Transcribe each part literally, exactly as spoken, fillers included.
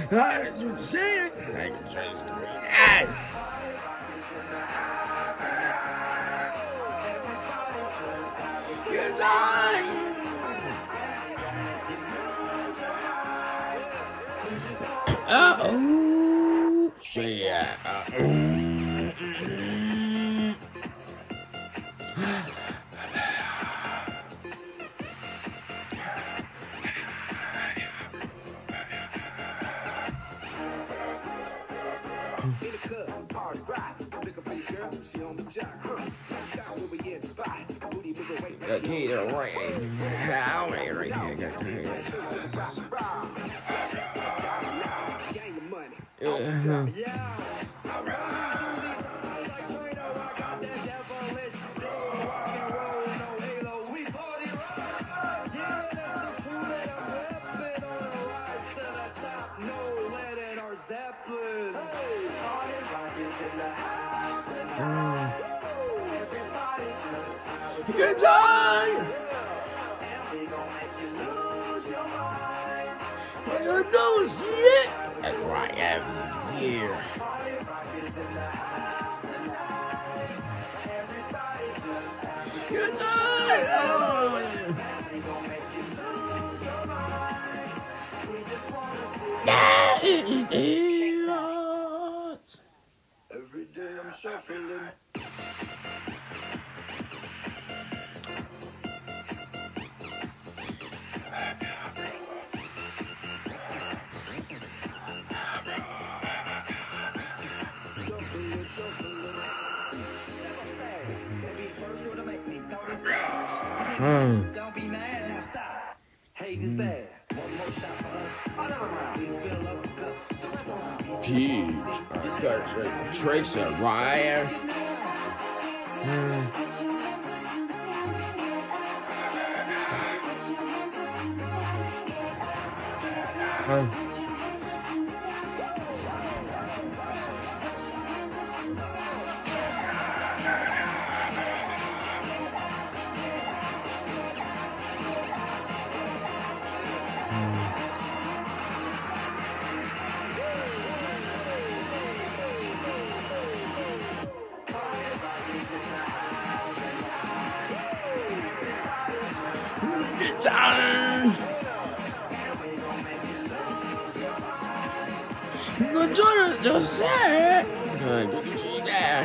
That's what I'm saying. I can taste the green. Good time. Uh-oh. Yeah. Uh-oh. Got key there, right? How right here? Got key. Yeah. Good time! I don't see it! That's right, every year. Good night! Every day I'm shuffling. Hmm. Don't be mad, now stop. Hate is bad. One more shot for us. Another round. Please fill up the cup. The rest around. Jeez. I got tricks at Ryan. Hmm. Hmm. Time. Good Dora just said. Good to see that.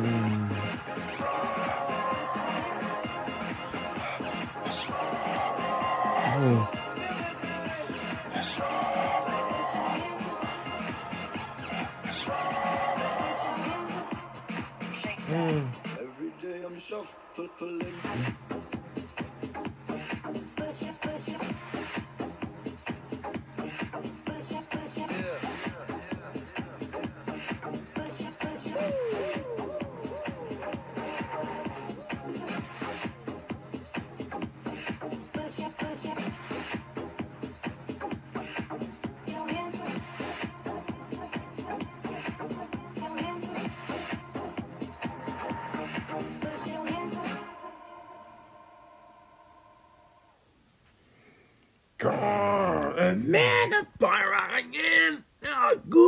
Every day I'm shuffling. God, man, the fire again. Oh, good.